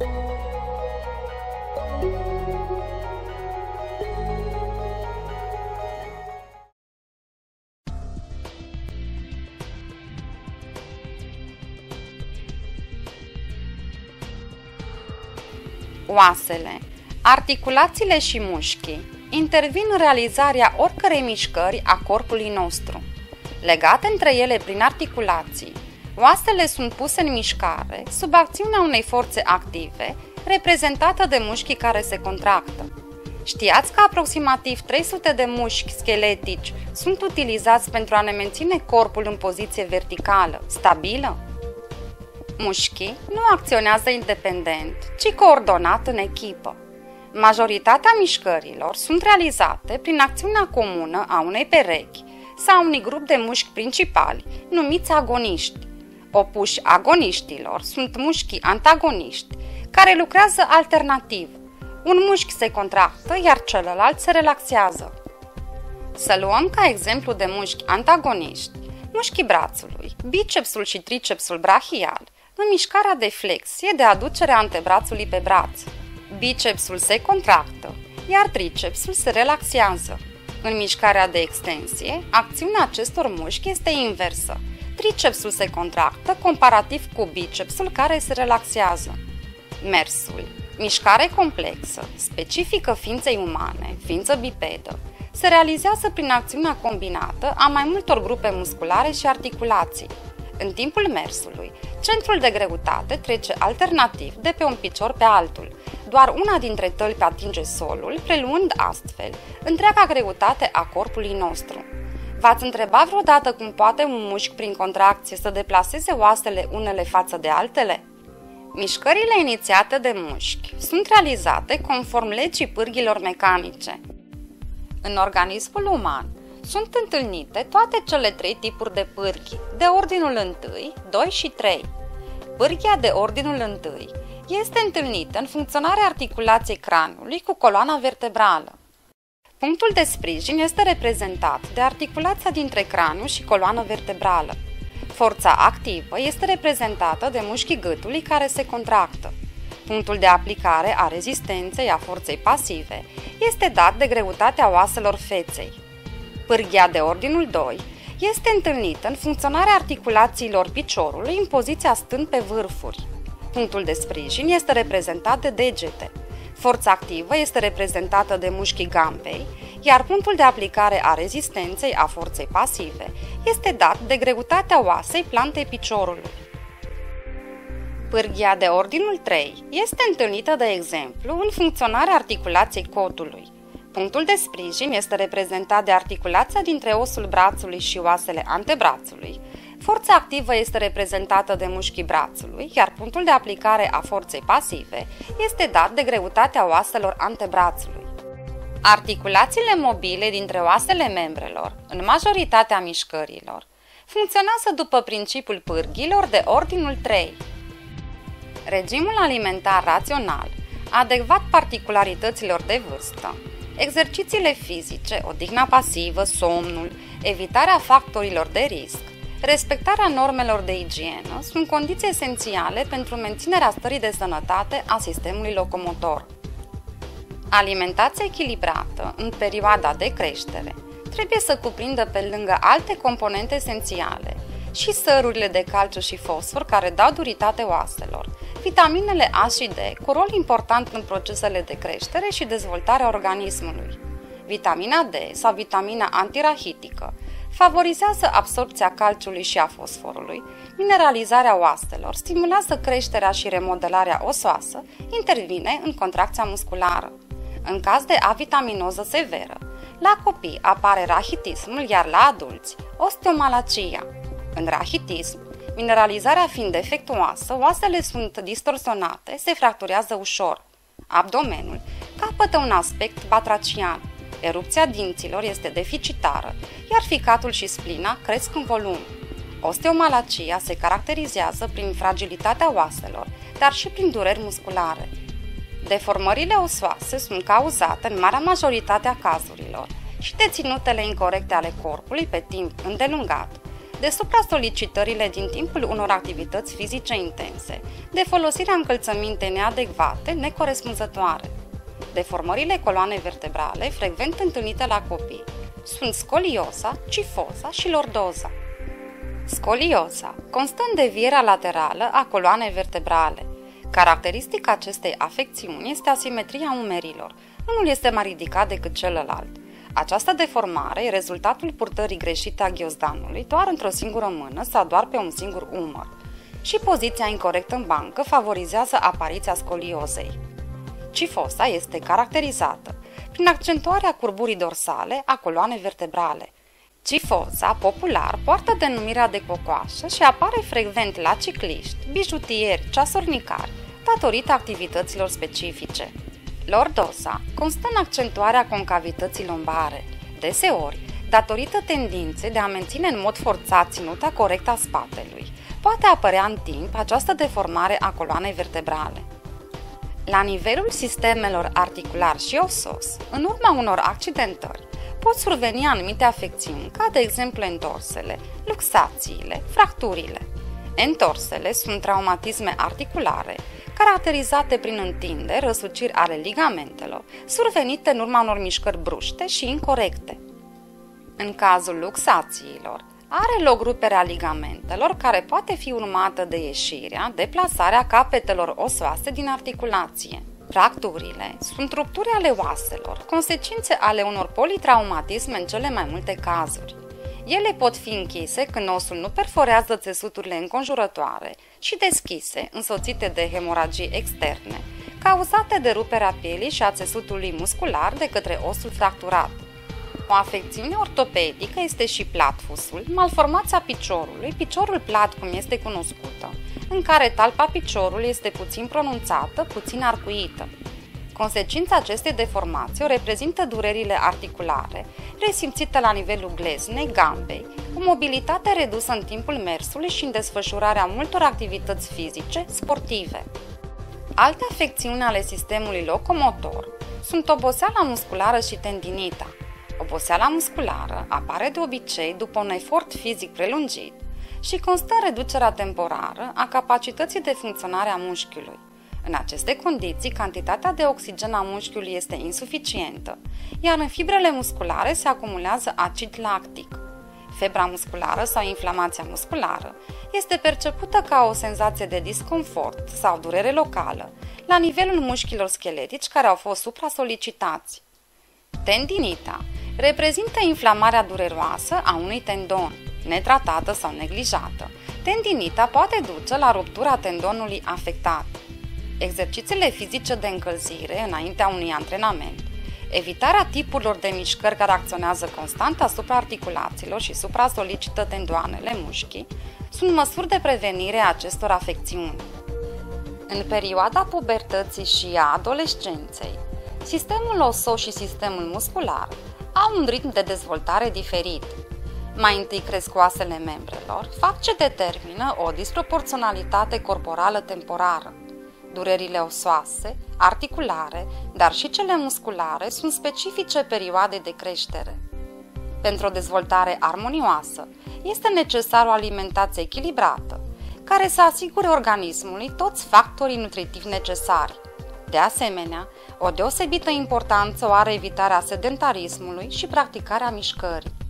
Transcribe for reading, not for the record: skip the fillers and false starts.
Oasele, articulațiile și mușchii intervin în realizarea oricărei mișcări a corpului nostru. Legate între ele prin articulații, oasele sunt puse în mișcare sub acțiunea unei forțe active, reprezentată de mușchii care se contractă. Știați că aproximativ 300 de mușchi scheletici sunt utilizați pentru a ne menține corpul în poziție verticală, stabilă? Mușchii nu acționează independent, ci coordonat în echipă. Majoritatea mișcărilor sunt realizate prin acțiunea comună a unei perechi sau a unui grup de mușchi principali, numiți agoniști. Opuși agoniștilor sunt mușchii antagoniști, care lucrează alternativ. Un mușchi se contractă, iar celălalt se relaxează. Să luăm ca exemplu de mușchi antagoniști mușchii brațului, bicepsul și tricepsul brachial, în mișcarea de flexie de aducere a antebrațului pe braț. Bicepsul se contractă, iar tricepsul se relaxează. În mișcarea de extensie, acțiunea acestor mușchi este inversă. Tricepsul se contractă comparativ cu bicepsul care se relaxează. Mersul, mișcare complexă, specifică ființei umane, ființă bipedă, se realizează prin acțiunea combinată a mai multor grupe musculare și articulații. În timpul mersului, centrul de greutate trece alternativ de pe un picior pe altul. Doar una dintre tălpi atinge solul, preluând astfel întreaga greutate a corpului nostru. V-ați întrebat vreodată cum poate un mușchi prin contracție să deplaseze oasele unele față de altele? Mișcările inițiate de mușchi sunt realizate conform legii pârghilor mecanice. În organismul uman sunt întâlnite toate cele trei tipuri de pârghii, de ordinul 1, 2 și 3. Pârghia de ordinul 1 este întâlnită în funcționarea articulației craniului cu coloana vertebrală. Punctul de sprijin este reprezentat de articulația dintre craniu și coloană vertebrală. Forța activă este reprezentată de mușchii gâtului care se contractă. Punctul de aplicare a rezistenței a forței pasive este dat de greutatea oaselor feței. Pârghia de ordinul 2 este întâlnită în funcționarea articulațiilor piciorului în poziția stând pe vârfuri. Punctul de sprijin este reprezentat de degete. Forța activă este reprezentată de mușchii gambei, iar punctul de aplicare a rezistenței a forței pasive este dat de greutatea oasei plantei piciorului. Pârghia de ordinul 3 este întâlnită, de exemplu, în funcționarea articulației cotului. Punctul de sprijin este reprezentat de articulația dintre osul brațului și oasele antebrațului. Forța activă este reprezentată de mușchii brațului, iar punctul de aplicare a forței pasive este dat de greutatea oaselor antebrațului. Articulațiile mobile dintre oasele membrelor, în majoritatea mișcărilor, funcționează după principiul pârghilor de ordinul 3. Regimul alimentar rațional, adecvat particularităților de vârstă, exercițiile fizice, odihna pasivă, somnul, evitarea factorilor de risc, respectarea normelor de igienă sunt condiții esențiale pentru menținerea stării de sănătate a sistemului locomotor. Alimentația echilibrată în perioada de creștere trebuie să cuprindă, pe lângă alte componente esențiale, și sărurile de calciu și fosfor care dau duritate oaselor, vitaminele A și D cu rol important în procesele de creștere și dezvoltare a organismului. Vitamina D sau vitamina antirahitică favorizează absorbția calciului și a fosforului, mineralizarea oaselor, stimulează creșterea și remodelarea osoasă, intervine în contracția musculară. În caz de avitaminoză severă, la copii apare rahitismul, iar la adulți osteomalacia. În rahitism, mineralizarea fiind defectuoasă, oasele sunt distorsionate, se fracturează ușor. Abdomenul capătă un aspect batracian. Erupția dinților este deficitară, iar ficatul și splina cresc în volum. Osteomalacia se caracterizează prin fragilitatea oaselor, dar și prin dureri musculare. Deformările osoase sunt cauzate în marea majoritate a cazurilor și de ținutele incorecte ale corpului pe timp îndelungat, de supra-solicitările din timpul unor activități fizice intense, de folosirea încălțăminte neadecvate, necorespunzătoare. Deformările coloanei vertebrale, frecvent întâlnite la copii, sunt scolioza, cifoza și lordoza. Scolioza constă în devierea laterală a coloanei vertebrale. Caracteristica acestei afecțiuni este asimetria umerilor. Unul este mai ridicat decât celălalt. Această deformare e rezultatul purtării greșite a ghiozdanului doar într-o singură mână sau doar pe un singur umăr. Și poziția incorrectă în bancă favorizează apariția scoliozei. Cifosa este caracterizată prin accentuarea curburii dorsale a coloanei vertebrale. Cifosa, popular, poartă denumirea de cocoașă și apare frecvent la cicliști, bijutieri, ceasornicari, datorită activităților specifice. Lordoza constă în accentuarea concavității lombare, deseori, datorită tendinței de a menține în mod forțat ținuta corectă a spatelui, poate apărea în timp această deformare a coloanei vertebrale. La nivelul sistemelor articular și osos, în urma unor accidentări, pot surveni anumite afecțiuni, ca de exemplu entorsele, luxațiile, fracturile. Entorsele sunt traumatisme articulare, caracterizate prin întinderi, răsuciri ale ligamentelor, survenite în urma unor mișcări bruște și incorecte. În cazul luxațiilor, are loc ruperea ligamentelor, care poate fi urmată de ieșirea, deplasarea capetelor osoase din articulație. Fracturile sunt rupturi ale oaselor, consecințe ale unor politraumatisme în cele mai multe cazuri. Ele pot fi închise când osul nu perforează țesuturile înconjurătoare și deschise, însoțite de hemoragii externe, cauzate de ruperea pielii și a țesutului muscular de către osul fracturat. O afecțiune ortopedică este și platfusul, malformația piciorului, piciorul plat cum este cunoscută, în care talpa piciorului este puțin pronunțată, puțin arcuită. Consecința acestei deformații o reprezintă durerile articulare, resimțite la nivelul gleznei, gambei, cu mobilitate redusă în timpul mersului și în desfășurarea multor activități fizice, sportive. Alte afecțiuni ale sistemului locomotor sunt oboseala musculară și tendinita. Oboseala musculară apare de obicei după un efort fizic prelungit și constă în reducerea temporară a capacității de funcționare a mușchiului. În aceste condiții, cantitatea de oxigen a mușchiului este insuficientă, iar în fibrele musculare se acumulează acid lactic. Febra musculară sau inflamația musculară este percepută ca o senzație de disconfort sau durere locală la nivelul mușchilor scheletici care au fost supra-solicitați. Tendinita reprezintă inflamarea dureroasă a unui tendon, netratată sau neglijată. Tendinita poate duce la ruptura tendonului afectat. Exercițiile fizice de încălzire înaintea unui antrenament, evitarea tipurilor de mișcări care acționează constant asupra articulațiilor și supra-solicită tendoanele mușchii, sunt măsuri de prevenire a acestor afecțiuni. În perioada pubertății și a adolescenței, sistemul osos și sistemul muscular au un ritm de dezvoltare diferit. Mai întâi cresc oasele membrelor, fapt ce determină o disproporționalitate corporală temporară. Durerile osoase, articulare, dar și cele musculare sunt specifice perioadei de creștere. Pentru o dezvoltare armonioasă, este necesară o alimentație echilibrată, care să asigure organismului toți factorii nutritivi necesari. De asemenea, o deosebită importanță o are evitarea sedentarismului și practicarea mișcării.